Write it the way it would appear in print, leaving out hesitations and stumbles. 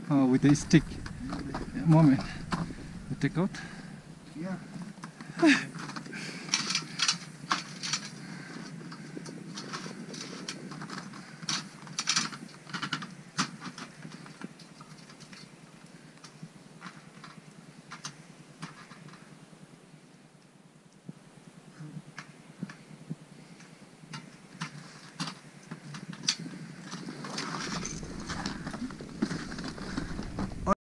with a stick. Moment. You take out. Yeah.